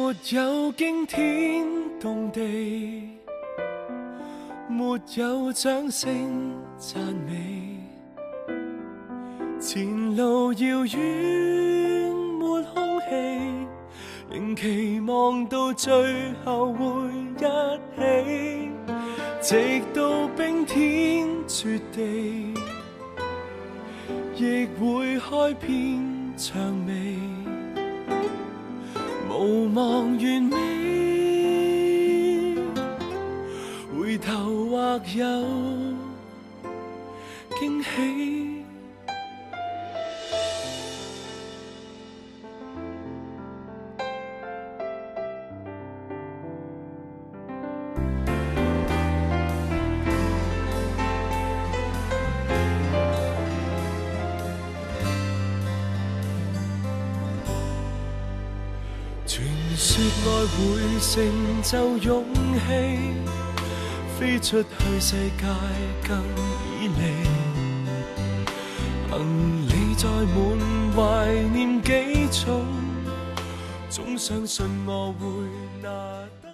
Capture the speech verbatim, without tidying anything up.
没有惊天动地，没有掌声赞美，前路遥远没空气，仍期望到最后会一起，直到冰天雪地，亦会开遍蔷薇，无望完美，回头或有惊喜。传说爱会成就勇气，飞出去世界更以利。行李载满怀念几重，总相信我会拿。